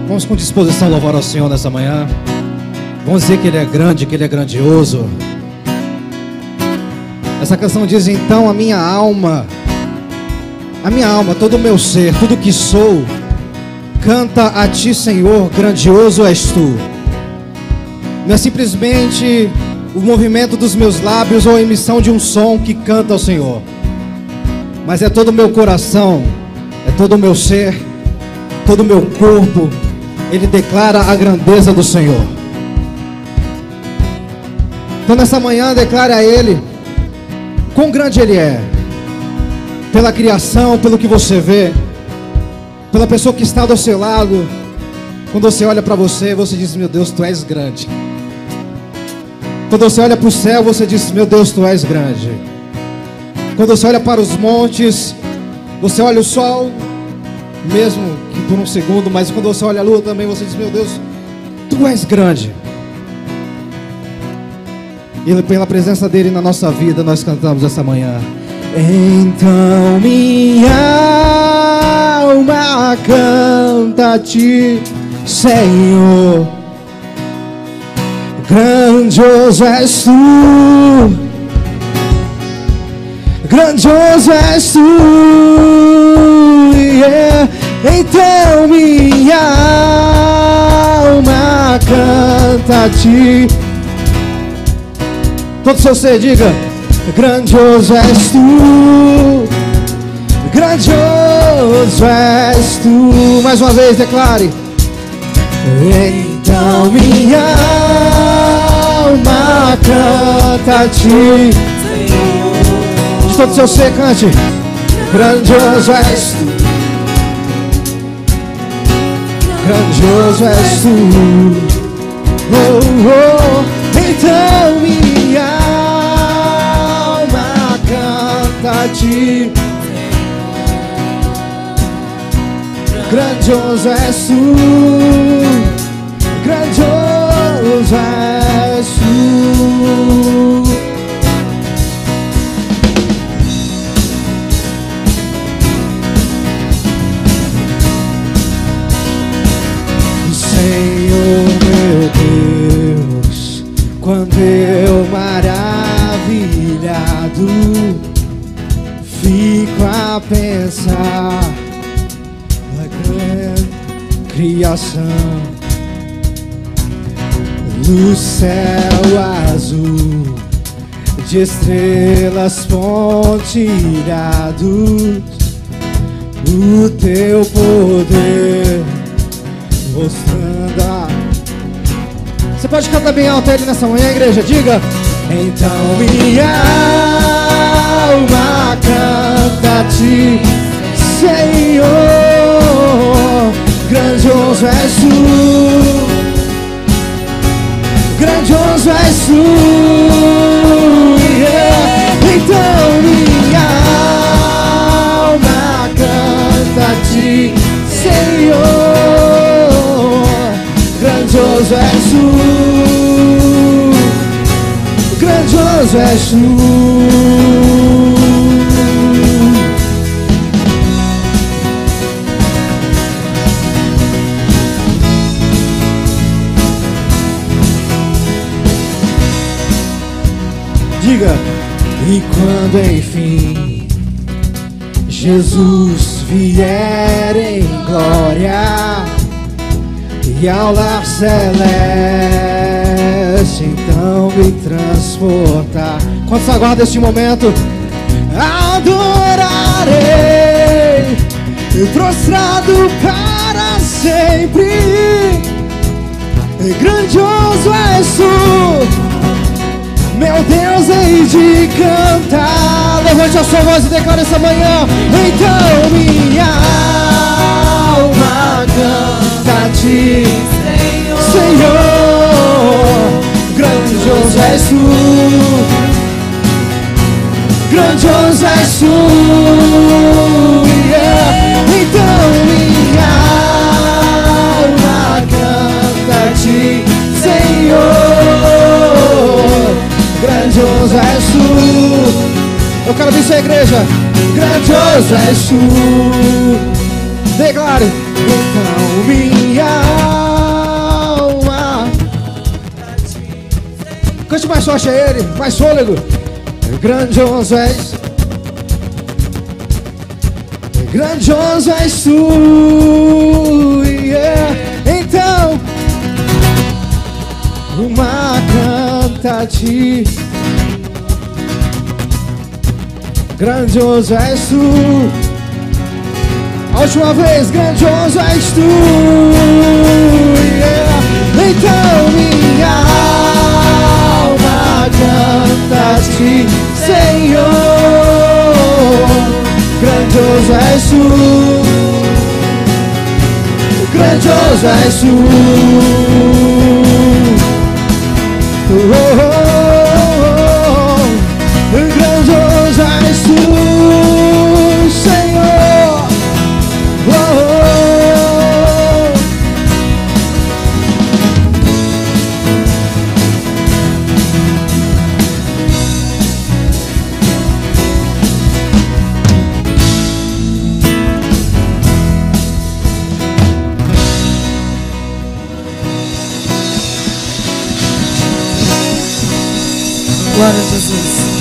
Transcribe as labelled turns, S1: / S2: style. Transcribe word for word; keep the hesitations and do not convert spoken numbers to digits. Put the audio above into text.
S1: Vamos com disposição louvar ao Senhor nessa manhã. Vamos dizer que Ele é grande, que Ele é grandioso. Essa canção diz: então a minha alma, a minha alma, todo o meu ser, tudo que sou, canta a Ti, Senhor, grandioso és Tu. Não é simplesmente o movimento dos meus lábios ou a emissão de um som que canta ao Senhor, mas é todo o meu coração, é todo o meu ser, todo o meu corpo. Ele declara a grandeza do Senhor. Então nessa manhã declare a Ele quão grande Ele é, pela criação, pelo que você vê, pela pessoa que está do seu lado. Quando você olha para você, você diz: meu Deus, Tu és grande. Quando você olha para o céu, você diz: meu Deus, Tu és grande. Quando você olha para os montes, você olha o sol, mesmo que por um segundo, mas quando você olha a lua também, você diz: meu Deus, Tu és grande. E pela presença dEle na nossa vida, nós cantamos essa manhã: então minha alma canta a Ti, Senhor, grandioso és Tu, grandioso és Tu, yeah. Então minha alma canta a Ti. Todo seu ser, diga: grandioso és Tu, grandioso és Tu. Mais uma vez, declare: então minha alma canta a Ti. De todo seu ser, cante: grandioso és Tu, grandioso és Tu. Oh, oh. Então minha alma canta a Ti, grandioso és Tu, grandioso és Tu. Senhor meu Deus, quando eu maravilhado fico a pensar na grande criação, no céu azul de estrelas pontilhados, o Teu poder mostrando a... Você pode cantar bem alto ele nessa manhã, igreja? Diga: então minha alma canta a Ti, Senhor, grandioso és Tu, grandioso és Tu, yeah. Então minha alma canta a Ti, Senhor, grandioso és Tu, grandioso és Tu. Diga: e quando enfim Jesus vier em glória e ao lar celeste então me transportar. Quantos aguardam este momento? Adorarei, prostrado para sempre. Grandioso és Tu, meu Deus, hei de cantar. Levante a sua voz e declare essa manhã: então minha alma canta a Ti, Senhor, Senhor, grandioso és Tu, grandioso és Tu, yeah. Então minha alma canta a Ti, Senhor, grandioso és Tu. Eu quero ver essa igreja: grandioso és Tu. Declare: então minha Cante mais forte a Ele, mais fôlego. Grandioso és, grandioso és tu, yeah. Então, uma canta-te. Grandioso és tu. A última vez, grandioso és tu, yeah. Então minha alma canta-te, Senhor. Grandioso és tu, grandioso és tu, oh, oh, oh, oh. Grandioso és tu, Senhor, oh, oh.
S2: Glória a Jesus.